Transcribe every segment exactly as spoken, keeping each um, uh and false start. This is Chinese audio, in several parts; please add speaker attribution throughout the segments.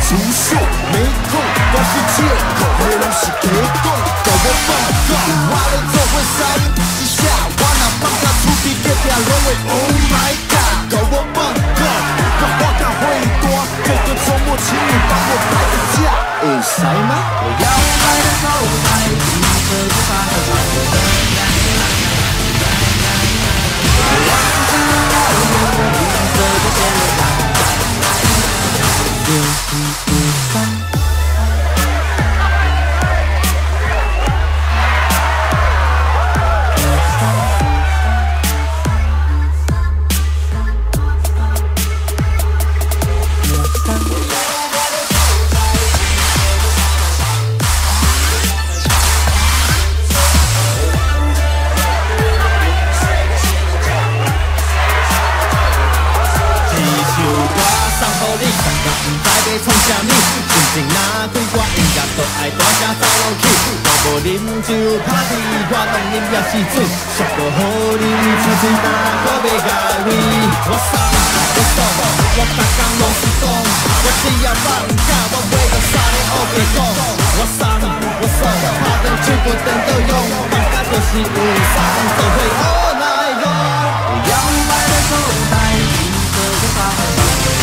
Speaker 1: 出手，没空都是借口，黑拢是假讲，甲我放假，我咧做伙三一下，我若放假厝边隔壁拢会 Oh my God， 甲我放假，甲我甲会大，这个周末请你帮我排个假，会使吗？我要来的口袋，金色不怕和白色的两个。 我只要有我绿色的线路，六七五三。 创啥物？真正若开我音乐，都爱大声走落去。我无啉酒，party， 我拢啉也是水。俗个好啉，嘴嘴干，我袂介意。我送，我送，我逐工拢是讲，我只要放假，我袂当三个黑白讲。我送，我送，拍灯手骨电到用，放假就是有三做伙 all night long。摇摆的口袋，金色的发环。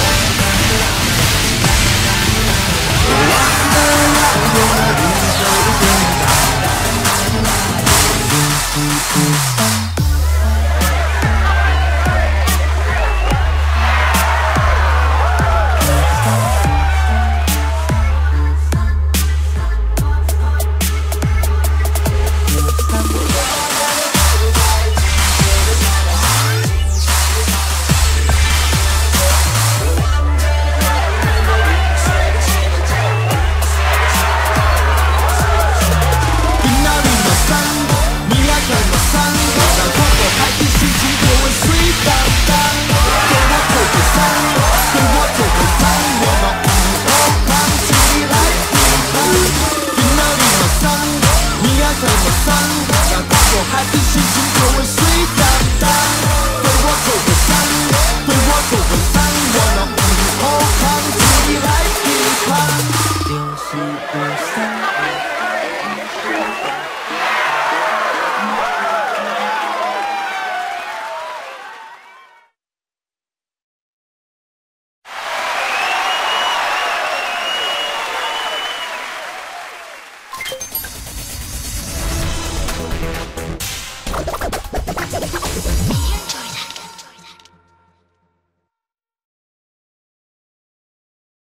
Speaker 1: 忘了要用绿色的线，星期五。